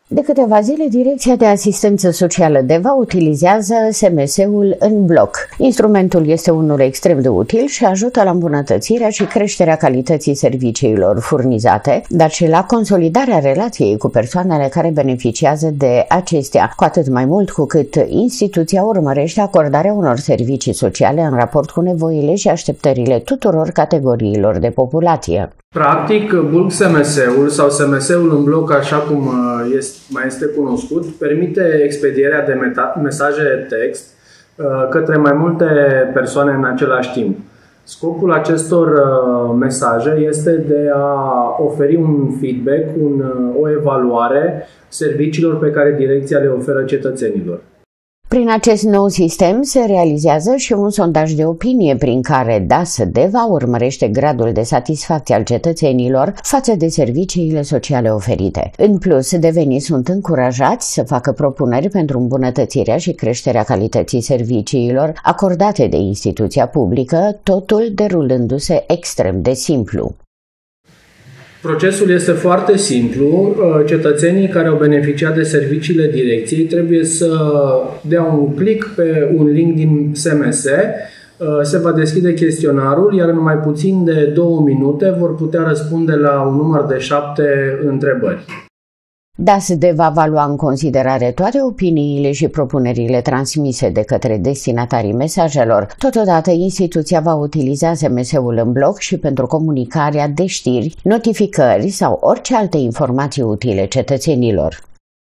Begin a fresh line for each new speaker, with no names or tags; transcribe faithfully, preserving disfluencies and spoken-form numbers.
De câteva zile, Direcția de Asistență Socială DEVA utilizează S M S-ul în bloc. Instrumentul este unul extrem de util și ajută la îmbunătățirea și creșterea calității serviciilor furnizate, dar și la consolidarea relației cu persoanele care beneficiază de acestea, cu atât mai mult cu cât instituția urmărește acordarea unor servicii sociale în raport cu nevoile și așteptările tuturor categoriilor de populație.
Practic, bulk S M S-ul sau S M S-ul în bloc, așa cum este, mai este cunoscut, permite expedierea de mesaje text către mai multe persoane în același timp. Scopul acestor mesaje este de a oferi un feedback, un, o evaluare serviciilor pe care direcția le oferă cetățenilor.
Prin acest nou sistem se realizează și un sondaj de opinie prin care D A S-DEVA urmărește gradul de satisfacție al cetățenilor față de serviciile sociale oferite. În plus, devenii sunt încurajați să facă propuneri pentru îmbunătățirea și creșterea calității serviciilor acordate de instituția publică, totul derulându-se extrem de simplu.
Procesul este foarte simplu. Cetățenii care au beneficiat de serviciile direcției trebuie să dea un click pe un link din S M S, se va deschide chestionarul, iar în mai puțin de două minute vor putea răspunde la un număr de șapte întrebări.
D A S-DEVA va lua în considerare toate opiniile și propunerile transmise de către destinatarii mesajelor. Totodată, instituția va utiliza S M S-ul în bloc și pentru comunicarea de știri, notificări sau orice alte informații utile cetățenilor.